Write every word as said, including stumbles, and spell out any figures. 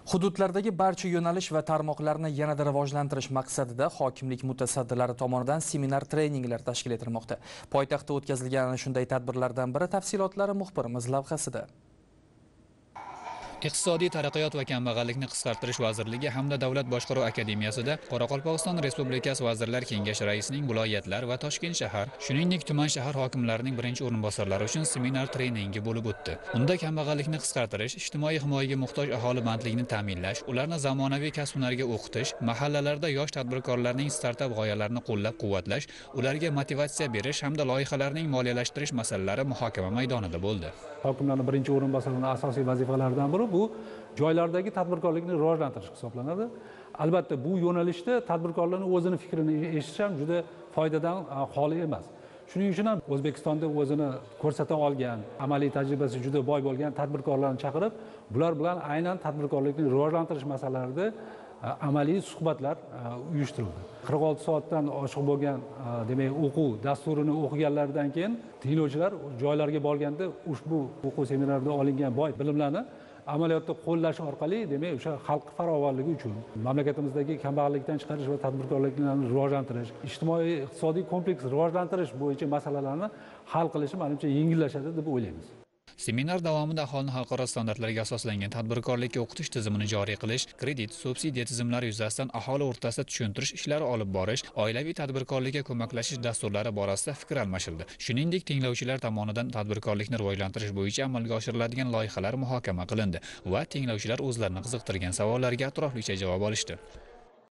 Hududlardagi barcha yo'nalish va tarmoqlarni yanada rivojlantirish maqsadida hokimlik mutasaddilari tomonidan seminar-treninglar tashkil etilmoqda. Poytaxtda o'tkazilgan ana shunday tadbirlardan biri tafsilotlari muxbirimiz lavhasida. Iqtisodiy taraqqiyot va kambag'allikni qisqartirish vazirligi hamda Davlat boshqaruv akademiyasida Qoraqalpog'iston Respublikasi Vazirlar Kengashi raisining viloyatlar va Toshkent shahar, shuningdek tuman shahar hokimlarining birinchi o'rinbosarlari uchun seminar treningi bo'lib o'tdi. Unda kambag'allikni qisqartirish, ijtimoiy himoyaga muhtoj aholi bandligini ta'minlash, ularni zamonaviy kasb-hunarga o'qitish, mahallalarda yosh tadbirkorlarning startap g'oyalarini qo'llab-quvvatlash, ularga motivatsiya berish hamda loyihalarning moliyalashtirish masalalari muhokama maydonida bo'ldi. Hokimlarning birinchi o'rinbosarining asosiy vazifalaridan biri bu joylardagi tadbirkorlikni rivojlantirish hisoblanadi. Albatta bu yo'nalishda tadbirkorlarning o'zini fikrini eshitish ham juda foydadan xoli emas. Shuning uchun ham O'zbekistonda o'zini ko'rsata olgan, amaliy tajribasi juda boy bo'lgan tadbirkorlarni chaqirib, bular bilan aynan tadbirkorlikni rivojlantirish masalalarida amaliy suhbatlar uyushtirildi. qirq olti soatdan oshiq bo'lgan demak o'quv dasturini o'qiganlaridan keyin tinglovchilar joylarga borganda ushbu o'quv seminarida olingan boy bilimlarni amaliyotda qo'llash orqali demak o'sha xalq farovonligi uchun mamlakatimizdagi kambag'allikdan chiqarish va tadbirkorlikni rivojlantirish, ijtimoiy iqtisodiy kompleks rivojlantirish bo'yicha masalalarni hal qilishi menimcha yengillashadi deb o'ylaymiz. Seminar davomida aholini xalqaro standartlarga asoslangan tadbirkorlikka o'qitish tizimini joriy qilish, kredit, subsidiya tizimlari yuzasidan aholi o'rtasida tushuntirish ishlari olib borish, oilaviy tadbirkorlikka ko'maklashish dasturlari borasida fikr almashildi. Shuningdek, tinglovchilar tomonidan tadbirkorlikni rivojlantirish bo'yicha amalga oshiriladigan loyihalar muhokama qilindi va tinglovchilar o'zlarini qiziqtirgan savollarga atroflicha javob olishdi.